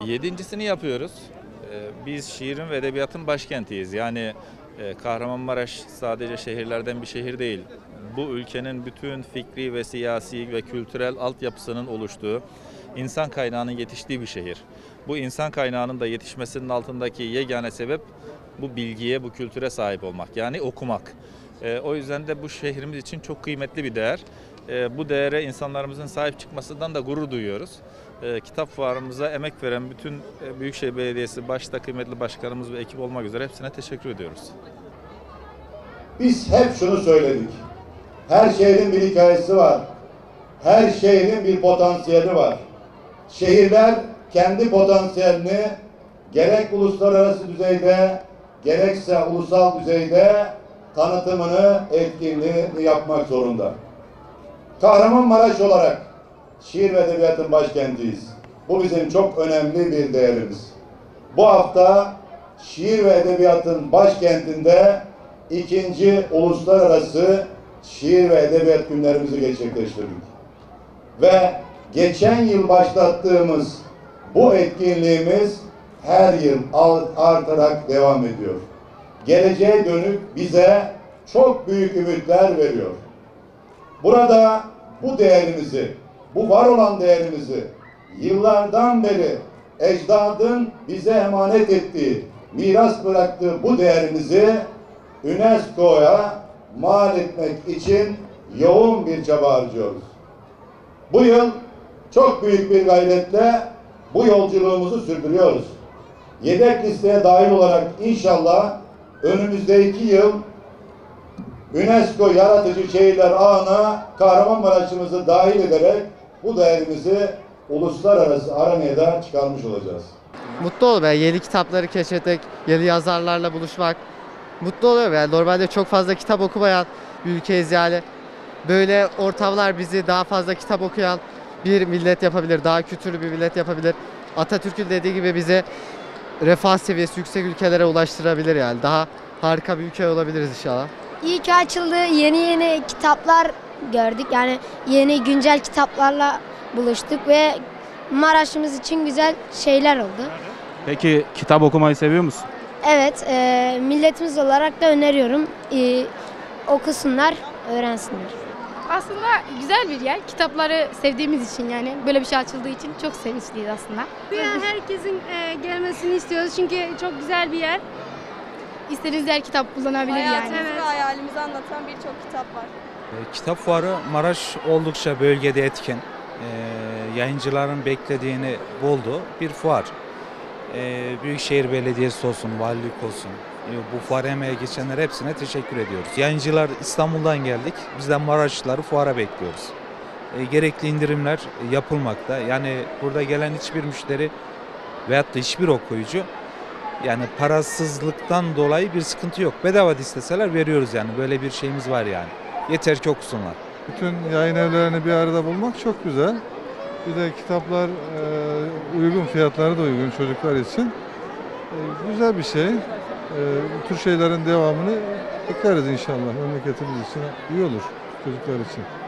Yedincisini yapıyoruz. Biz şiirin ve edebiyatın başkentiyiz. Yani Kahramanmaraş sadece şehirlerden bir şehir değil. Bu ülkenin bütün fikri ve siyasi ve kültürel altyapısının oluştuğu, insan kaynağının yetiştiği bir şehir. Bu insan kaynağının da yetişmesinin altındaki yegane sebep bu bilgiye, bu kültüre sahip olmak. Yani okumak. O yüzden de bu şehrimiz için çok kıymetli bir değer. Bu değere insanlarımızın sahip çıkmasından da gurur duyuyoruz. Kitap fuarımıza emek veren bütün Büyükşehir Belediyesi başta kıymetli başkanımız ve ekip olmak üzere hepsine teşekkür ediyoruz. Biz hep şunu söyledik. Her şehrin bir hikayesi var. Her şehrin bir potansiyeli var. Şehirler kendi potansiyelini gerek uluslararası düzeyde gerekse ulusal düzeyde tanıtımını, etkinliğini yapmak zorunda. Kahramanmaraş olarak şiir ve edebiyatın başkentiyiz. Bu bizim çok önemli bir değerimiz. Bu hafta şiir ve edebiyatın başkentinde 2. Uluslararası Şiir ve Edebiyat Günlerimizi gerçekleştirdik. Ve geçen yıl başlattığımız bu etkinliğimiz her yıl artarak devam ediyor. Geleceğe dönük bize çok büyük ümitler veriyor. Burada bu değerimizi, bu var olan değerimizi yıllardan beri ecdadın bize emanet ettiği, miras bıraktığı bu değerimizi UNESCO'ya mal etmek için yoğun bir çaba harcıyoruz. Bu yıl çok büyük bir gayretle bu yolculuğumuzu sürdürüyoruz. Yedek listeye dahil olarak inşallah önümüzdeki yıl UNESCO Yaratıcı Şehirler Ağı'na Kahramanmaraş'ımızı dahil ederek bu değerimizi uluslararası arenaya da çıkarmış olacağız. Mutlu oluyor yeni kitapları keşfetmek, yeni yazarlarla buluşmak. Mutlu oluyor yani normalde çok fazla kitap okumayan bir ülkeyiz yani. Böyle ortamlar bizi daha fazla kitap okuyan bir millet yapabilir, daha kültürlü bir millet yapabilir. Atatürk'ün dediği gibi bizi refah seviyesi yüksek ülkelere ulaştırabilir yani. Daha harika bir ülke olabiliriz inşallah. İyi ki açıldı. Yeni kitaplar gördük. Yani yeni güncel kitaplarla buluştuk ve Maraş'ımız için güzel şeyler oldu. Peki kitap okumayı seviyor musun? Evet, milletimiz olarak da öneriyorum. Okusunlar, öğrensinler. Aslında güzel bir yer. Kitapları sevdiğimiz için yani böyle bir şey açıldığı için çok sevinçliyiz aslında. Yani herkesin gelmesini istiyoruz çünkü çok güzel bir yer. İstediğiniz her kitap kullanabilir yani. Evet. Ve hayalimizi anlatan birçok kitap var. Kitap fuarı Maraş oldukça bölgede etkin. Yayıncıların beklediğini buldu bir fuar. Büyükşehir Belediyesi olsun, valilik olsun, bu fuar emeğe geçenler hepsine teşekkür ediyoruz. Yayıncılar İstanbul'dan geldik, bizden Maraşlıları fuara bekliyoruz. Gerekli indirimler yapılmakta. Yani burada gelen hiçbir müşteri veyahut da hiçbir okuyucu yani parasızlıktan dolayı bir sıkıntı yok. Bedava isteseler veriyoruz yani, böyle bir şeyimiz var yani. Yeter ki okusunlar. Bütün yayın evlerini bir arada bulmak çok güzel. Bir de kitaplar uygun, fiyatları da uygun çocuklar için. Güzel bir şey. Bu tür şeylerin devamını bekleriz inşallah. Memleketimiz için iyi olur çocuklar için.